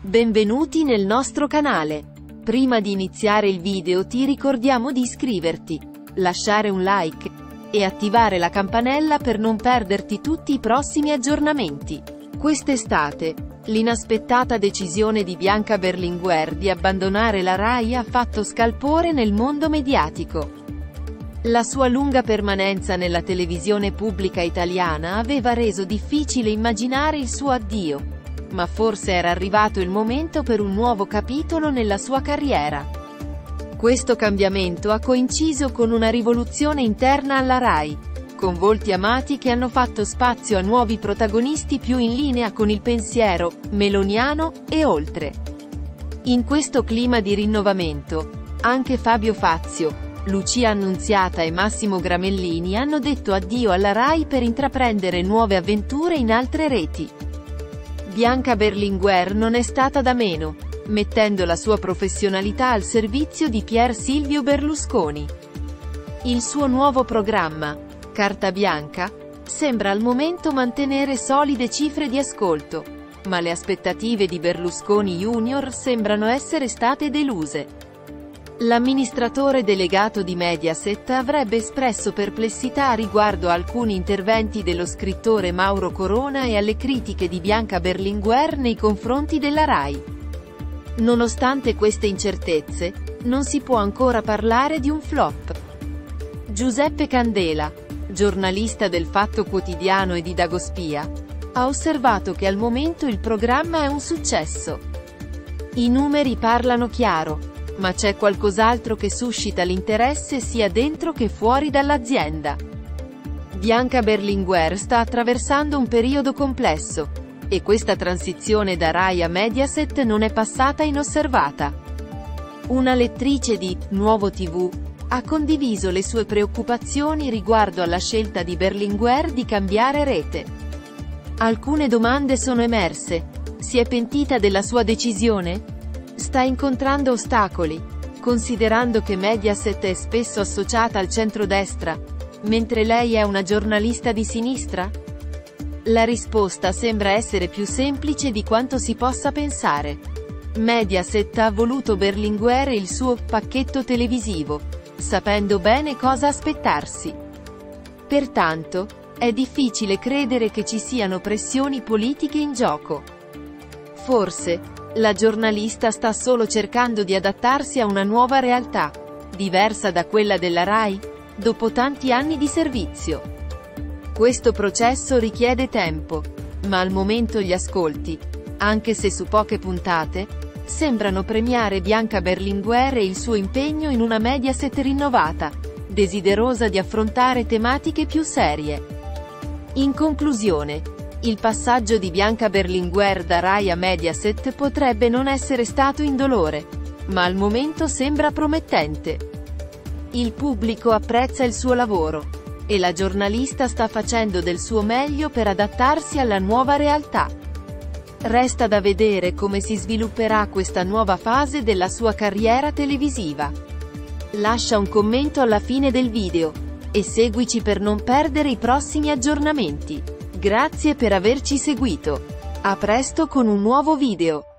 Benvenuti nel nostro canale. Prima di iniziare il video ti ricordiamo di iscriverti, lasciare un like e attivare la campanella per non perderti tutti i prossimi aggiornamenti. Quest'estate, l'inaspettata decisione di Bianca Berlinguer di abbandonare la Rai ha fatto scalpore nel mondo mediatico. La sua lunga permanenza nella televisione pubblica italiana aveva reso difficile immaginare il suo addio, ma forse era arrivato il momento per un nuovo capitolo nella sua carriera. Questo cambiamento ha coinciso con una rivoluzione interna alla Rai, con volti amati che hanno fatto spazio a nuovi protagonisti più in linea con il pensiero meloniano e oltre. In questo clima di rinnovamento, anche Fabio Fazio, Lucia Annunziata e Massimo Gramellini hanno detto addio alla Rai per intraprendere nuove avventure in altre reti. Bianca Berlinguer non è stata da meno, mettendo la sua professionalità al servizio di Pier Silvio Berlusconi. Il suo nuovo programma, Carta Bianca, sembra al momento mantenere solide cifre di ascolto, ma le aspettative di Berlusconi Junior sembrano essere state deluse. L'amministratore delegato di Mediaset avrebbe espresso perplessità riguardo a alcuni interventi dello scrittore Mauro Corona e alle critiche di Bianca Berlinguer nei confronti della Rai. Nonostante queste incertezze, non si può ancora parlare di un flop. Giuseppe Candela, giornalista del Fatto Quotidiano e di Dagospia, ha osservato che al momento il programma è un successo. I numeri parlano chiaro, ma c'è qualcos'altro che suscita l'interesse sia dentro che fuori dall'azienda. Bianca Berlinguer sta attraversando un periodo complesso, e questa transizione da Rai a Mediaset non è passata inosservata. Una lettrice di Nuovo TV ha condiviso le sue preoccupazioni riguardo alla scelta di Berlinguer di cambiare rete. Alcune domande sono emerse. Si è pentita della sua decisione? Sta incontrando ostacoli, considerando che Mediaset è spesso associata al centrodestra, mentre lei è una giornalista di sinistra? La risposta sembra essere più semplice di quanto si possa pensare. Mediaset ha voluto Berlinguer e il suo pacchetto televisivo, sapendo bene cosa aspettarsi. Pertanto, è difficile credere che ci siano pressioni politiche in gioco. Forse, la giornalista sta solo cercando di adattarsi a una nuova realtà, diversa da quella della Rai, dopo tanti anni di servizio. Questo processo richiede tempo, ma al momento gli ascolti, anche se su poche puntate, sembrano premiare Bianca Berlinguer e il suo impegno in una Mediaset rinnovata, desiderosa di affrontare tematiche più serie. In conclusione, il passaggio di Bianca Berlinguer da Rai a Mediaset potrebbe non essere stato indolore, ma al momento sembra promettente. Il pubblico apprezza il suo lavoro, e la giornalista sta facendo del suo meglio per adattarsi alla nuova realtà. Resta da vedere come si svilupperà questa nuova fase della sua carriera televisiva. Lascia un commento alla fine del video, e seguici per non perdere i prossimi aggiornamenti. Grazie per averci seguito. A presto con un nuovo video.